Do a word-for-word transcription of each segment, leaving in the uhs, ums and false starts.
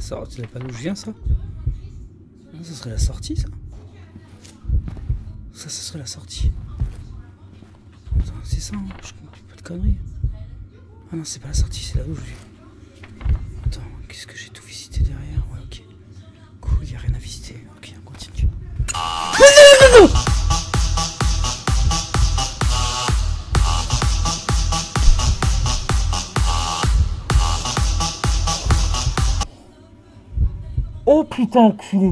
Ça, c'est pas d'où je viens, ça. Non, ça serait la sortie, ça. Ça, ça serait la sortie. Attends, c'est ça, hein. Je comprends pas de conneries. Ah non, c'est pas la sortie, c'est là où je viens. Attends, qu'est-ce que j'ai tout visité derrière? Ouais, ok. Cool, y a rien à visiter. Ok, on continue. Ah non, non, non, non. Oh putain, enculé.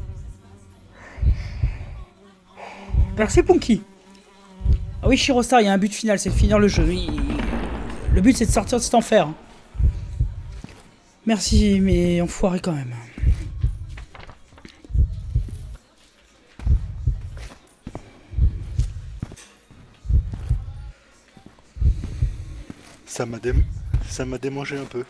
Merci Punky. Ah oui, Shirostar, il y a un but final, c'est de finir le jeu. Il... Le but c'est de sortir de cet enfer. Merci, mais enfoiré quand même. Ça m'a dé... ça m'a démangé un peu.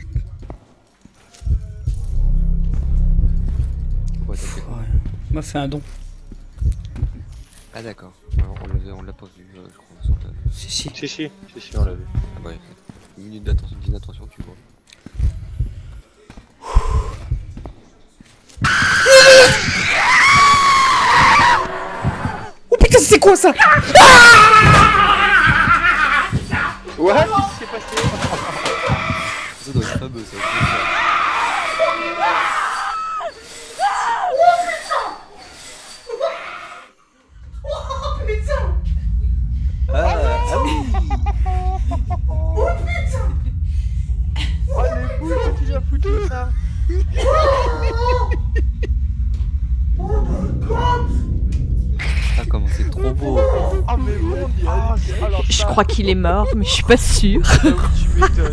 Ouais, t'as fait quoi? Ouais. Il m'a fait un don. Ah d'accord, alors, on l'a on l'a pas vu, euh, je crois. Sur ta... Si, si. Si, si, si, si, on l'a vu. Ah bah, une minute d'attention, d'inattention, tu vois. Oh putain, c'est quoi ça? Ouais, qu'est-ce qui s'est passé? Ça doit être fameux, ça. Ah, ah oui. Oh les boules, c'est déjà foutu ça. Ah comment c'est trop beau. Ah mais mon dieu. Ah, alors Je ça, crois qu'il est mort, mais je suis pas sûre. tu m'étonnes.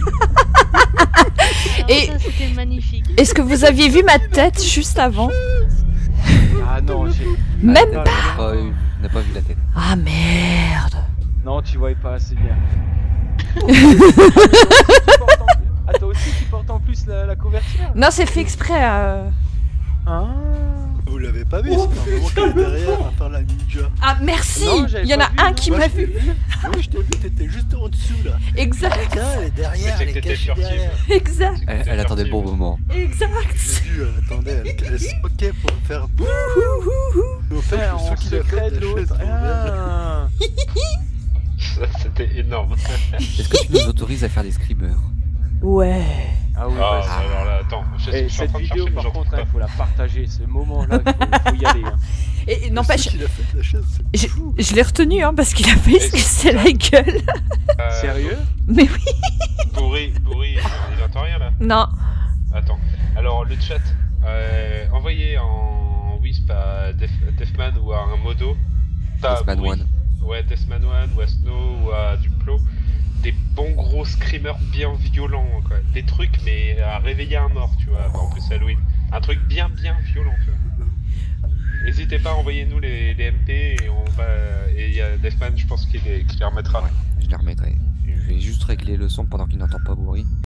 Et- Et c'était magnifique. Est-ce que vous aviez vu ma tête juste avant? Ah non, j'ai... Même Ah, pas. On n'a pas, eu- on n'a pas vu la tête. Ah merde. non, tu voyais pas assez bien. Ah toi aussi tu portes en plus la, la couverture? Non, c'est fait exprès. euh. Ah. Vous l'avez pas vu, c'est un moment qu'elle est derrière à faire la ninja. Ah merci. Non, j'avais Il y en pas a vu, un non. qui Moi, m'a je t'ai vu. Oui, je t'ai vu, t'étais juste en dessous là. Exact. Regarde, elle est derrière, elle est cachée derrière. Exact. Elle, elle attendait le bon moment. Exact. J'ai vu, elle attendait, elle, elle se moquait pour faire bouh. Mais au fait, Ah, je on suis qu'il a secret fait de la l'autre. chaise mauvaise. Ah. Ça, c'était énorme. Est-ce que tu nous autorises à faire des screamers? Ouais. Ah oui, Ah, vas-y. alors là, attends. Je, Et je suis en cette train de vidéo chercher, mais par j'en contre, trouve il faut la partager, ce moment-là, il faut, faut y aller. Hein. Et et Le n'empêche, saut qu'il a fait de la chaise, c'est je, fou. je l'ai retenu hein, parce qu'il a fait se casser la gueule. pas. Euh, Sérieux? Mais oui. Pourri, pourri, il entend rien là. Non. Attends. Alors, le chat, euh, envoyez en Wisp à Def, Defman ou à un modo. Pas Deathman Pourri. One. Ouais, Deathman One ou à Snow ou à Duplo. Des bons gros screamers bien violents, quoi. Des trucs, mais à réveiller un mort, tu vois. En plus, Halloween. Un truc bien, bien violent, tu vois. N'hésitez pas à envoyer nous les, les M P et on va. Et il y a Deathman, je pense qu'il les, qu'il les remettra. Ouais, je les remettrai. Je vais juste régler le son pendant qu'il n'entend pas bruit.